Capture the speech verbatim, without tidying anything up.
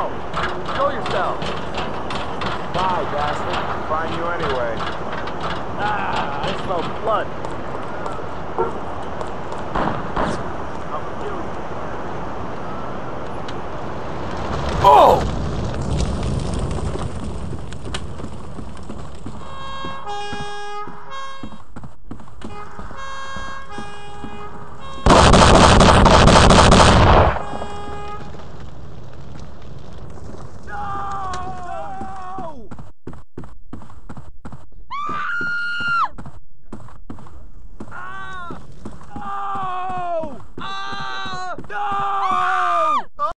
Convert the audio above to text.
go. Show yourself. Bye, bastard. Find you anyway. Ah, I smell blood.